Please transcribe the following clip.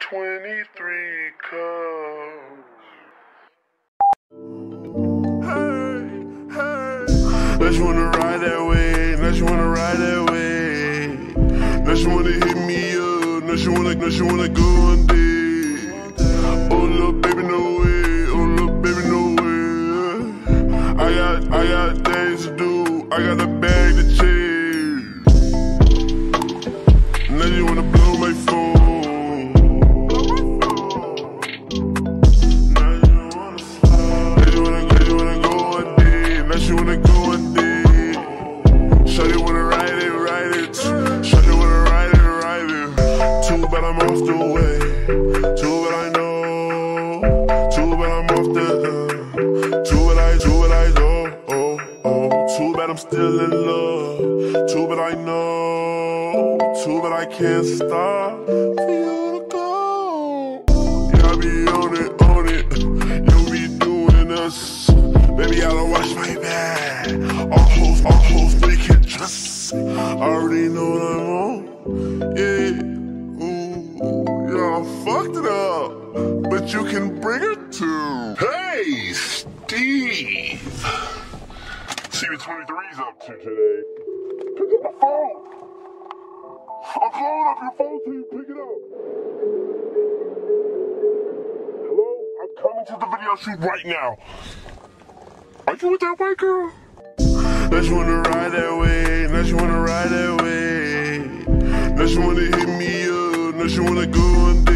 23 cups. Now she wanna ride that way, now she wanna ride that way. Now she wanna hit me up, now she wanna go on date. Oh little baby, no way, oh little baby, no way. I got things to do, I got a bag to chase. Now you wanna blow my phone. She wanna go on date. Shawty wanna ride it. Shawty wanna ride it. Too bad I'm off the way. Too bad I know. Too bad I'm off the. Too bad I know. Too bad I'm still in love. Too bad I know. Too bad I can't stop for you to go. Yeah, I be on it. You be doing us. Baby, I don't wash my bag. All hoes, they can trust. I already know what I'm on. Yeah, yeah, I fucked it up. But you can bring it to. Hey, Steve. See what 23's up to today. Pick up the phone. I'm calling up your phone till you pick it up. Hello? I'm coming to the video shoot right now. Are you with that white girl? Now she wanna ride that way, now she wanna ride that way. Now she wanna hit me up, now she wanna go on date.